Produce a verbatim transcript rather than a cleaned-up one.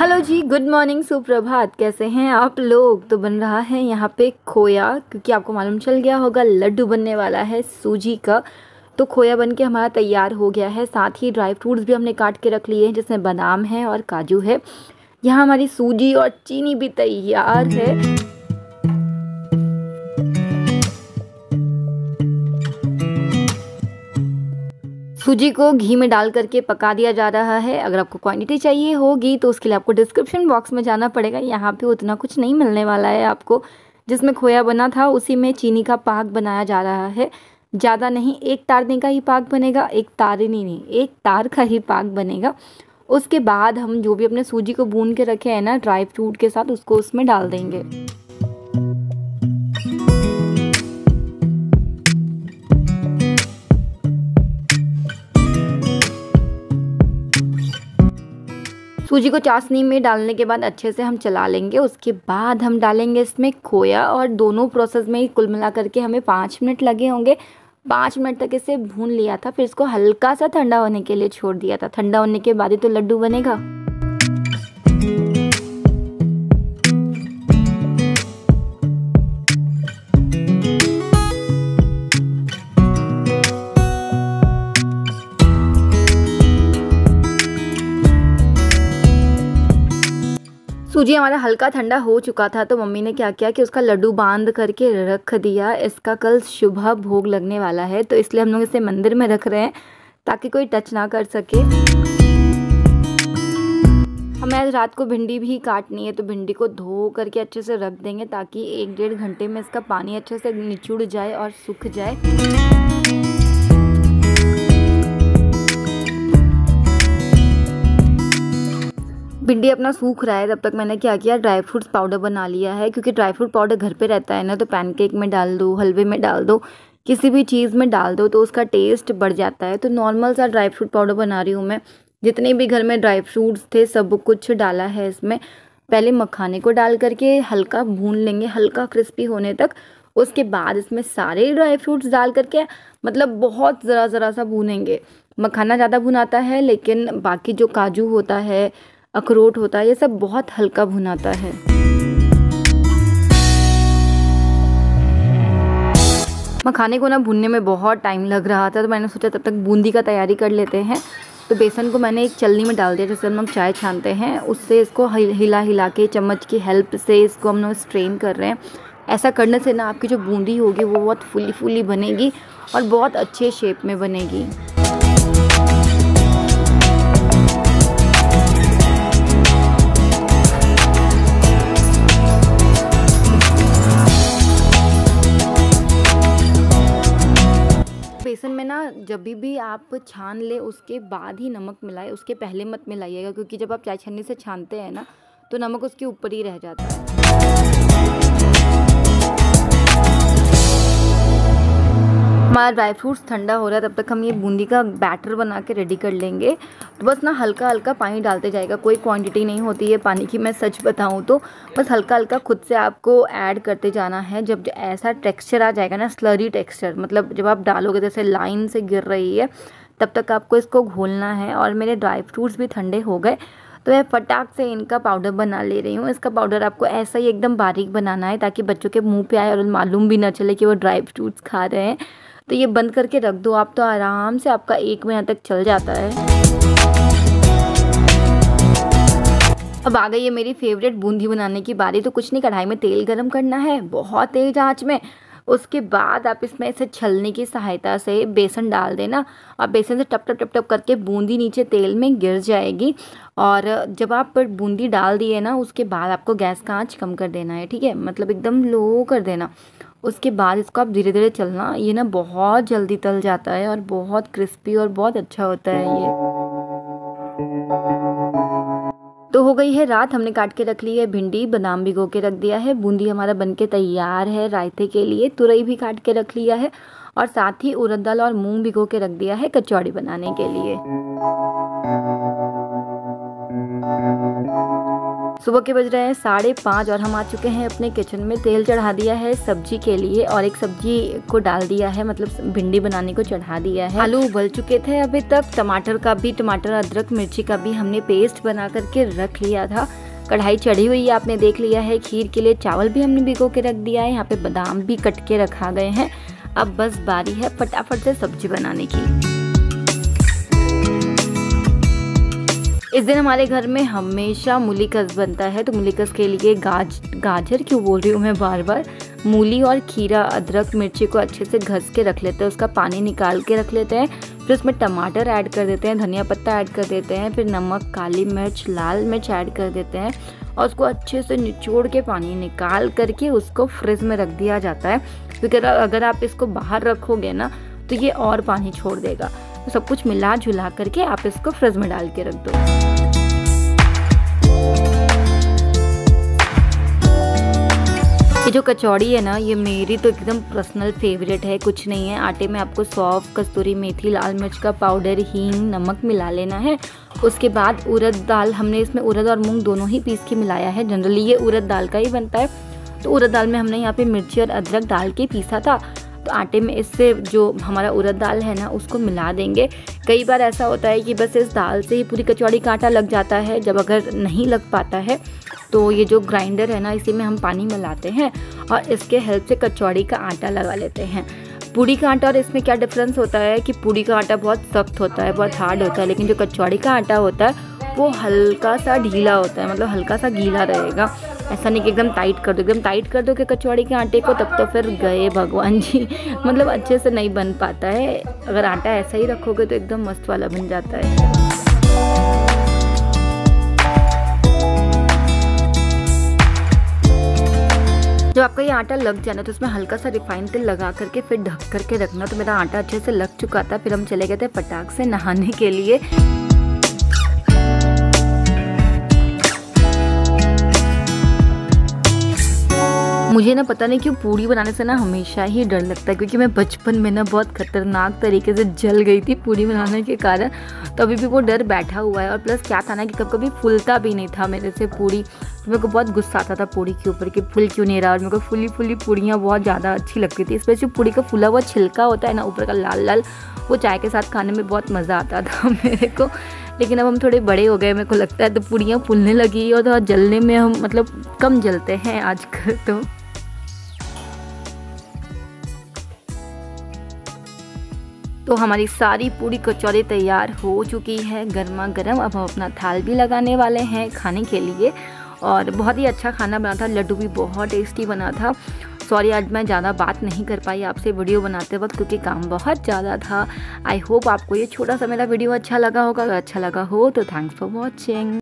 Hello जी, good morning, सुप्रभात। कैसे हैं आप लोग? तो बन रहा है यहाँ पे खोया, क्योंकि आपको मालूम चल गया होगा लड्डू बनने वाला है सूजी का। तो खोया बन के हमारा तैयार हो गया है। साथ ही ड्राई फ्रूट्स भी हमने काट के रख लिए हैं, जिसमें बादाम है और काजू है। यहाँ हमारी सूजी और चीनी भी तैयार है। सूजी को घी में डाल करके पका दिया जा रहा है। अगर आपको क्वांटिटी चाहिए होगी तो उसके लिए आपको डिस्क्रिप्शन बॉक्स में जाना पड़ेगा। यहाँ पे उतना कुछ नहीं मिलने वाला है आपको। जिसमें खोया बना था उसी में चीनी का पाक बनाया जा रहा है। ज़्यादा नहीं, एक तारने का ही पाक बनेगा, एक तारनी नहीं, एक तार का ही पाक बनेगा। उसके बाद हम जो भी अपने सूजी को भून के रखे हैं ना ड्राई फ्रूट के साथ, उसको उसमें डाल देंगे। सूजी को चाशनी में डालने के बाद अच्छे से हम चला लेंगे। उसके बाद हम डालेंगे इसमें खोया, और दोनों प्रोसेस में कुल मिला करके हमें पाँच मिनट लगे होंगे। पाँच मिनट तक इसे भून लिया था, फिर इसको हल्का सा ठंडा होने के लिए छोड़ दिया था। ठंडा होने के बाद ही तो लड्डू बनेगा। सूजी हमारा हल्का ठंडा हो चुका था, तो मम्मी ने क्या किया कि उसका लड्डू बांध करके रख दिया। इसका कल शुभ भोग लगने वाला है, तो इसलिए हम लोग इसे मंदिर में रख रहे हैं ताकि कोई टच ना कर सके। हमें आज रात को भिंडी भी काटनी है, तो भिंडी को धो करके अच्छे से रख देंगे ताकि एक डेढ़ घंटे में इसका पानी अच्छे से निचुड़ जाए और सूख जाए। भिंडी अपना सूख रहा है, तब तक मैंने क्या किया, ड्राई फ्रूट्स पाउडर बना लिया है। क्योंकि ड्राई फ्रूट पाउडर घर पे रहता है ना, तो पैनकेक में डाल दो, हलवे में डाल दो, किसी भी चीज़ में डाल दो तो उसका टेस्ट बढ़ जाता है। तो नॉर्मल सा ड्राई फ्रूट पाउडर बना रही हूँ मैं। जितने भी घर में ड्राई फ्रूट्स थे सब कुछ डाला है इसमें। पहले मखाने को डाल करके हल्का भून लेंगे, हल्का क्रिस्पी होने तक। उसके बाद इसमें सारे ड्राई फ्रूट्स डाल करके मतलब बहुत ज़रा ज़रा सा भूनेंगे। मखाना ज़्यादा भुनाता है, लेकिन बाकी जो काजू होता है, अखरोट होता है, ये सब बहुत हल्का भुनाता है। मखाने को ना भुनने में बहुत टाइम लग रहा था, तो मैंने सोचा तब तक बूंदी का तैयारी कर लेते हैं। तो बेसन को मैंने एक चलनी में डाल दिया, जैसे हम लोग चाय छानते हैं, उससे इसको हिला हिला के चम्मच की हेल्प से इसको हम लोग स्ट्रेन कर रहे हैं। ऐसा करने से ना आपकी जो बूंदी होगी वो बहुत फूली फूली बनेगी और बहुत अच्छे शेप में बनेगी। बेसन में ना जब भी आप छान ले उसके बाद ही नमक मिलाए, उसके पहले मत मिलाइएगा। क्योंकि जब आप चाय छन्नी से छानते हैं ना तो नमक उसके ऊपर ही रह जाता है। हमारा ड्राई फ्रूट्स ठंडा हो रहा है, तब तक हम ये बूंदी का बैटर बना के रेडी कर लेंगे। तो बस ना हल्का हल्का पानी डालते जाएगा, कोई क्वांटिटी नहीं होती है पानी की, मैं सच बताऊं तो। बस हल्का हल्का खुद से आपको ऐड करते जाना है। जब ऐसा टेक्सचर आ जाएगा ना, स्लरी टेक्सचर, मतलब जब आप डालोगे जैसे लाइन से गिर रही है, तब तक आपको इसको घोलना है। और मेरे ड्राई फ्रूट्स भी ठंडे हो गए, तो मैं फटाक से इनका पाउडर बना ले रही हूँ। इसका पाउडर आपको ऐसा ही एकदम बारीक बनाना है ताकि बच्चों के मुँह पे आए और मालूम भी ना चले कि वो ड्राई फ्रूट्स खा रहे हैं। तो ये बंद करके रख दो आप, तो आराम से आपका एक महीना तक चल जाता है। अब आ गई है मेरी फेवरेट बूंदी बनाने की बारी। तो कुछ नहीं, कढ़ाई में तेल गरम करना है बहुत तेज आंच में। उसके बाद आप इसमें इसे छलनी की सहायता से बेसन डाल देना, और बेसन से टप टप टप टप करके बूंदी नीचे तेल में गिर जाएगी। और जब आप बूंदी डाल दिए ना, उसके बाद आपको गैस का आंच कम कर देना है, ठीक है, मतलब एकदम लो कर देना। उसके बाद इसको आप धीरे धीरे चलना, ये ना बहुत जल्दी तल जाता है और बहुत क्रिस्पी और बहुत अच्छा होता है ये। तो हो गई है रात, हमने काट के रख ली है भिंडी, बादाम भिगो के रख दिया है, बूंदी हमारा बनके तैयार है रायते के लिए, तुरई भी काट के रख लिया है, और साथ ही उड़द दाल और मूंग भिगो के रख दिया है कचौड़ी बनाने के लिए। सुबह के बज रहे हैं साढ़े पाँच और हम आ चुके हैं अपने किचन में। तेल चढ़ा दिया है सब्जी के लिए और एक सब्जी को डाल दिया है, मतलब भिंडी बनाने को चढ़ा दिया है। आलू उबल चुके थे अभी तक। टमाटर का भी, टमाटर अदरक मिर्ची का भी हमने पेस्ट बना करके रख लिया था। कढ़ाई चढ़ी हुई है, आपने देख लिया है। खीर के लिए चावल भी हमने भिगो के रख दिया है। यहाँ पे बादाम भी कट के रखा गए हैं। अब बस बारी है फटाफट से सब्जी बनाने की। इस दिन हमारे घर में हमेशा मूलीकस बनता है, तो मूलीकस के लिए गाज गाजर क्यों बोल रही हूँ मैं बार बार, मूली और खीरा, अदरक मिर्ची को अच्छे से घस के रख लेते हैं, उसका पानी निकाल के रख लेते हैं। फिर उसमें टमाटर ऐड कर देते हैं, धनिया पत्ता ऐड कर देते हैं, फिर नमक, काली मिर्च, लाल मिर्च ऐड कर देते हैं और उसको अच्छे से निचोड़ के पानी निकाल करके उसको फ्रिज में रख दिया जाता है। क्योंकि अगर आप इसको बाहर रखोगे ना तो ये और पानी छोड़ देगा। तो सब कुछ मिला जुला करके आप इसको फ्रिज में डाल के रख दो। ये जो कचौड़ी है ना, ये मेरी तो एकदम पर्सनल फेवरेट है। कुछ नहीं है, आटे में आपको सौंफ, कस्तूरी मेथी, लाल मिर्च का पाउडर, हींग, नमक मिला लेना है। उसके बाद उड़द दाल, हमने इसमें उड़द और मूंग दोनों ही पीस के मिलाया है। जनरली ये उड़द दाल का ही बनता है, तो उड़द दाल में हमने यहाँ पे मिर्ची और अदरक डाल के पीसा था। तो आटे में इससे जो हमारा उड़द दाल है ना उसको मिला देंगे। कई बार ऐसा होता है कि बस इस दाल से ही पूरी कचौड़ी का आटा लग जाता है। जब अगर नहीं लग पाता है तो ये जो ग्राइंडर है ना, इसी में हम पानी मिलाते हैं और इसके हेल्प से कचौड़ी का आटा लगा लेते हैं। पूड़ी का आटा और इसमें क्या डिफरेंस होता है कि पूड़ी का आटा बहुत सख्त होता है, बहुत हार्ड होता है, लेकिन जो कचौड़ी का आटा होता है वो हल्का सा ढीला होता है, मतलब हल्का सा गीला रहेगा। ऐसा नहीं कि एकदम टाइट कर दो, एकदम टाइट कर दो कि कचौड़ी के आटे को, तब तो फिर गए भगवान जी, मतलब अच्छे से नहीं बन पाता है। अगर आटा ऐसा ही रखोगे तो एकदम मस्त वाला बन जाता है। जब आपका ये आटा लग जाना तो उसमें हल्का सा रिफाइंड तेल लगा करके फिर ढक करके रखना। तो मेरा आटा अच्छे से लग चुका था। फिर हम चले गए थे फटाक से नहाने के लिए। मुझे ना पता नहीं क्यों पूड़ी बनाने से ना हमेशा ही डर लगता है, क्योंकि मैं बचपन में ना बहुत खतरनाक तरीके से जल गई थी पूड़ी बनाने के कारण। तो अभी भी वो डर बैठा हुआ है। और प्लस क्या था ना कि कभी कभी फूलता भी नहीं था मेरे से पूड़ी। तो मेरे को बहुत गुस्सा आता था पूड़ी के ऊपर कि फूल क्यों नहीं रहा। और मेरे को फुली फुली पूड़ियाँ बहुत ज़्यादा अच्छी लगती थी। स्पेशली पूड़ी का फूला हुआ छिलका होता है ना ऊपर का लाल लाल, वो चाय के साथ खाने में बहुत मज़ा आता था मेरे को। लेकिन अब हम थोड़े बड़े हो गए, मेरे को लगता है तो पूड़ियाँ फूलने लगी और तो जलने में हम मतलब कम जलते हैं आजकल। तो तो हमारी सारी पूड़ी कचौड़ी तैयार हो चुकी है, गर्मा गर्म। अब हम अपना थाल भी लगाने वाले हैं खाने के लिए। और बहुत ही अच्छा खाना बना था, लड्डू भी बहुत टेस्टी बना था। सॉरी आज मैं ज़्यादा बात नहीं कर पाई आपसे वीडियो बनाते वक्त, क्योंकि काम बहुत ज़्यादा था। आई होप आपको ये छोटा सा मेरा वीडियो अच्छा लगा होगा। अगर अच्छा लगा हो तो थैंक्स फॉर वॉचिंग।